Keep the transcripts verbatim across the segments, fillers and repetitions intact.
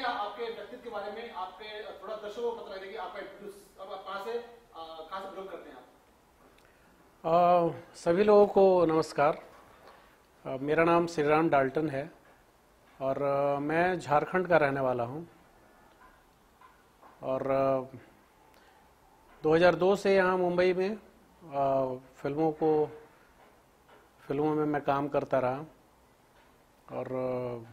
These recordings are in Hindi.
आपके व्यक्तित्व के बारे में, आपके थोड़ा दर्शकों को पता लगे कि आपका इंट्रोड्यूस अब आप कहाँ से अ, कहाँ से बिलोंग करते हैं आप? अ, सभी लोगों को नमस्कार। अ, मेरा नाम श्री राम डाल्टन है और अ, मैं झारखंड का रहने वाला हूँ और अ, दो हज़ार दो से यहाँ मुंबई में अ, फिल्मों को फिल्मों में मैं काम करता रहा और अ,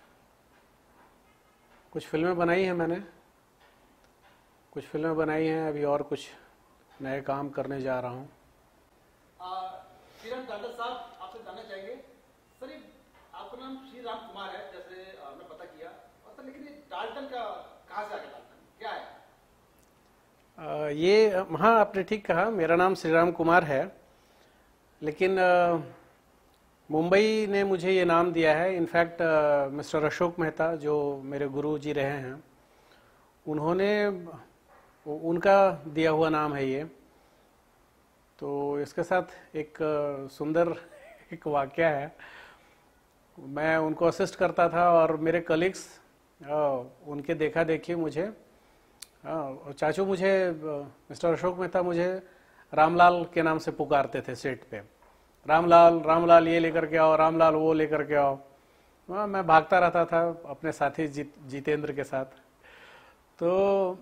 कुछ फिल्में बनाई हैं मैंने, कुछ फिल्में बनाई हैं, अभी और कुछ नए काम करने जा रहा हूँ। श्री राम डाल्टन साहब, आपसे जानना चाहेंगे सर, ये आपका नाम श्री राम कुमार है जैसे अ, मैं पता किया, और सर लेकिन ये डाल्टन का कहाँ से आ गया, डाल्टन क्या है? अ, ये हाँ, आपने ठीक कहा, मेरा नाम श्री राम कुमार है, लेकिन अ, मुंबई ने मुझे ये नाम दिया है। इनफैक्ट मिस्टर अशोक मेहता जो मेरे गुरु जी रहे हैं, उन्होंने उनका दिया हुआ नाम है ये। तो इसके साथ एक अ, सुंदर एक वाकया है। मैं उनको असिस्ट करता था और मेरे कलीग्स उनके देखा देखी मुझे, हाँ, और चाचू मुझे, मिस्टर अशोक मेहता मुझे रामलाल के नाम से पुकारते थे सेट पे। रामलाल, रामलाल ये लेकर के आओ, रामलाल वो लेकर के आओ। हाँ, मैं भागता रहता था अपने साथी जीत, जितेंद्र के साथ। तो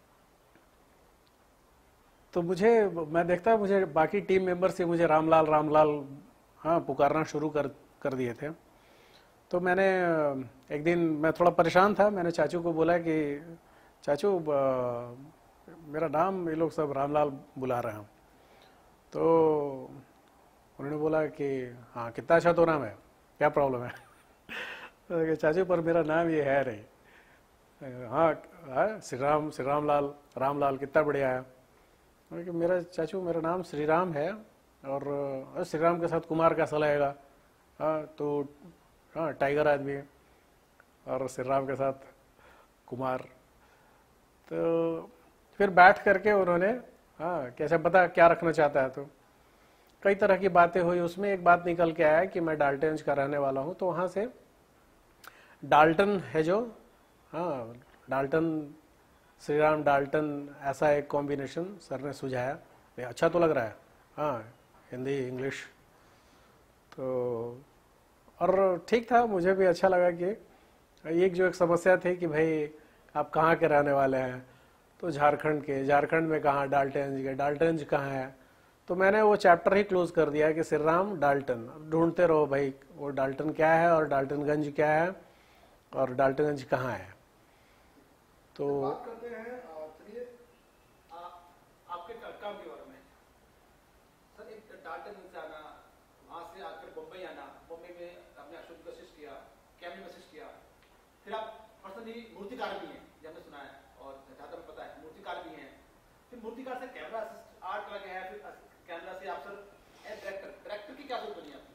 तो मुझे, मैं देखता मुझे बाकी टीम मेंबर से मुझे रामलाल रामलाल हाँ पुकारना शुरू कर कर दिए थे। तो मैंने एक दिन, मैं थोड़ा परेशान था, मैंने चाचू को बोला कि चाचू ब- मेरा नाम ये लोग सब रामलाल बुला रहे हैं। तो उन्होंने बोला कि हाँ, कितना अच्छा तो नाम है, क्या प्रॉब्लम है? तो कि चाचू पर मेरा नाम ये है नहीं। हाँ, हाँ, श्री राम, श्री रामलाल, रामलाल कितना बढ़िया है। मैंने कहा, मेरा चाचू मेरा नाम श्री राम है और अ, श्री राम के साथ कुमार कैसा लगेगा? हाँ, तो हाँ, टाइगर आदमी है और श्री राम के साथ कुमार। तो फिर बैठ करके उन्होंने, हाँ, कैसे बता क्या रखना चाहता है? तो कई तरह की बातें हुई, उसमें एक बात निकल के आया कि मैं डाल्टनगंज का रहने वाला हूँ। तो वहाँ से डाल्टन है जो, हाँ, डाल्टन, श्री राम डाल्टन, ऐसा एक कॉम्बिनेशन सर ने सुझाया। ये अच्छा तो लग रहा है, हाँ, हिंदी इंग्लिश। तो और ठीक था, मुझे भी अच्छा लगा कि एक जो एक समस्या थी कि भाई आप कहाँ के रहने वाले हैं? तो झारखंड के। झारखंड में कहाँ? डाल्टनगंज के। डाल्टनगंज कहाँ है? तो मैंने वो चैप्टर ही क्लोज कर दिया कि श्री राम डाल्टन। ढूंढते रहो भाई वो डाल्टन क्या है और डाल्टनगंज क्या है और डाल्टनगंज कहाँ है। तो बात करते हैं अ, चलिए आ- आपके का- काम के बारे में। सर, एक डाल्टन से आना, वहां से आकर बम्बई आना, बम्बई में आपने अशोक को असिस्ट किया, कैमरे में असिस्ट किया, फिर आप पर्सनली मूर्तिकार भी हैं, जो हमने सुना है और जहाँ तक पता है मूर्तिकार भी हैं। फिर मूर्तिकार से कैमरा असिस्ट आर्ट लगे है, फिर अस- कैमरा से आप सर डायरेक्टर डायरेक्टर की क्या सोच बनी आपकी?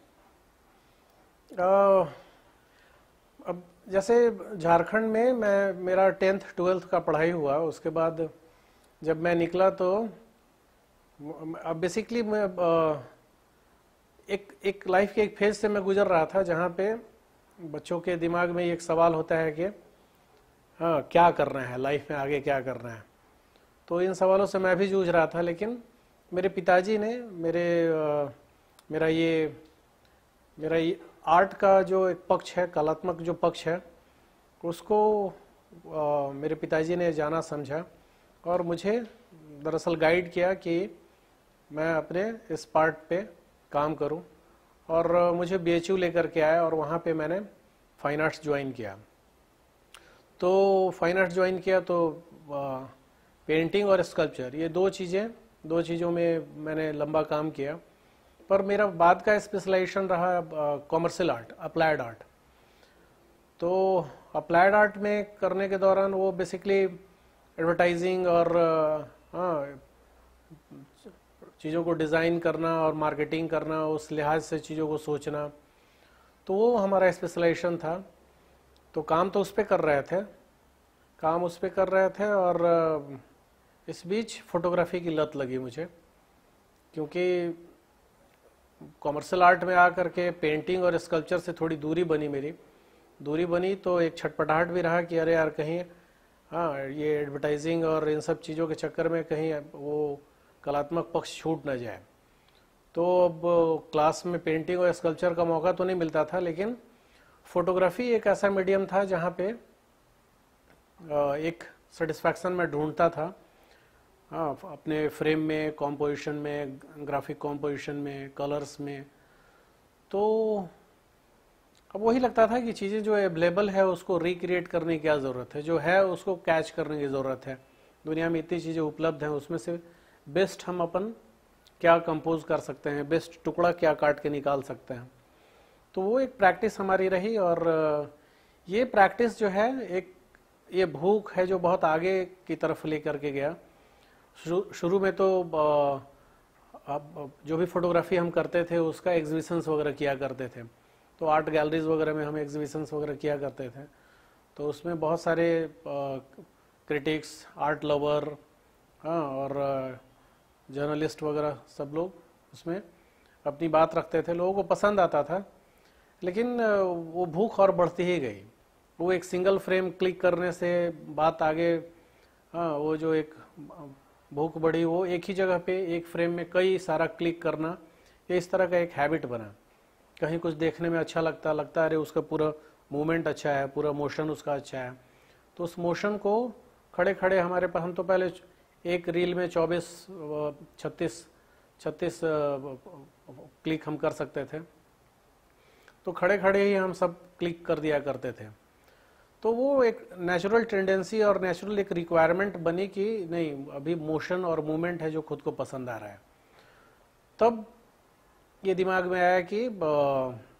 अ, अब जैसे झारखंड में मैं, मेरा टेंथ ट्वेल्थ का पढ़ाई हुआ, उसके बाद जब मैं निकला तो अब बेसिकली मैं अ, एक एक लाइफ के एक फेज से मैं गुजर रहा था जहाँ पे बच्चों के दिमाग में एक सवाल होता है कि हाँ, क्या करना है लाइफ में, आगे क्या करना है। तो इन सवालों से मैं भी जूझ रहा था, लेकिन मेरे पिताजी ने मेरे अ, मेरा ये मेरा ये आर्ट का जो एक पक्ष है, कलात्मक जो पक्ष है, उसको अ, मेरे पिताजी ने जाना समझा और मुझे दरअसल गाइड किया कि मैं अपने इस पार्ट पे काम करूं। और अ, मुझे बी एच यू लेकर के आया और वहाँ पे मैंने फाइन आर्ट्स ज्वाइन किया। तो फाइन आर्ट्स ज्वाइन किया तो पेंटिंग और स्कल्पचर, ये दो चीज़ें दो चीज़ों में मैंने लंबा काम किया। पर मेरा बाद का स्पेशलाइजेशन रहा कॉमर्शियल आर्ट, अप्लाइड आर्ट। तो अप्लाइड आर्ट में करने के दौरान वो बेसिकली एडवर्टाइजिंग और अ, हाँ, चीज़ों को डिज़ाइन करना और मार्केटिंग करना, उस लिहाज से चीज़ों को सोचना, तो वो हमारा स्पेशलाइजेशन था। तो काम तो उस पर कर रहे थे काम उस पर कर रहे थे और अ, इस बीच फोटोग्राफी की लत लगी मुझे, क्योंकि कॉमर्शियल आर्ट में आकर के पेंटिंग और स्कल्पचर से थोड़ी दूरी बनी मेरी। दूरी बनी तो एक छटपटाहट भी रहा कि अरे यार कहीं हाँ ये एडवर्टाइजिंग और इन सब चीज़ों के चक्कर में कहीं वो कलात्मक पक्ष छूट ना जाए। तो अब क्लास में पेंटिंग और स्कल्पचर का मौका तो नहीं मिलता था, लेकिन फोटोग्राफी एक ऐसा मीडियम था जहाँ पे एक सेटिस्फैक्शन मैं ढूंढता था, हाँ, अपने फ्रेम में, कॉम्पोजिशन में, ग्राफिक कॉम्पोजिशन में, कलर्स में। तो अब वही लगता था कि चीज़ें जो अवेलेबल है उसको रिक्रिएट करने की क्या ज़रूरत है, जो है उसको कैच करने की ज़रूरत है। दुनिया में इतनी चीज़ें उपलब्ध हैं, उसमें से बेस्ट हम अपन क्या कंपोज कर सकते हैं, बेस्ट टुकड़ा क्या काट के निकाल सकते हैं। तो वो एक प्रैक्टिस हमारी रही, और ये प्रैक्टिस जो है एक ये भूख है जो बहुत आगे की तरफ लेकर के गया। शुरू में तो अब जो भी फोटोग्राफी हम करते थे उसका एग्जीबिशंस वगैरह किया करते थे, तो आर्ट गैलरीज वगैरह में हम एग्जीबिशंस वगैरह किया करते थे। तो उसमें बहुत सारे क्रिटिक्स, आर्ट लवर, हाँ, और जर्नलिस्ट वगैरह सब लोग उसमें अपनी बात रखते थे, लोगों को पसंद आता था। लेकिन वो भूख और बढ़ती ही गई। वो एक सिंगल फ्रेम क्लिक करने से बात आगे, हाँ, वो जो एक भूख बढ़ी, वो एक ही जगह पे एक फ्रेम में कई सारा क्लिक करना, ये इस तरह का एक हैबिट बना। कहीं कुछ देखने में अच्छा लगता लगता अरे उसका पूरा मूवमेंट अच्छा है, पूरा मोशन उसका अच्छा है, तो उस मोशन को खड़े खड़े हमारे पास, हम तो पहले एक रील में चौबीस छत्तीस छत्तीस क्लिक हम कर सकते थे, तो खड़े खड़े ही हम सब क्लिक कर दिया करते थे। तो वो एक नेचुरल टेंडेंसी और नेचुरल एक रिक्वायरमेंट बनी कि नहीं, अभी मोशन और मूवमेंट है जो खुद को पसंद आ रहा है। तब ये दिमाग में आया कि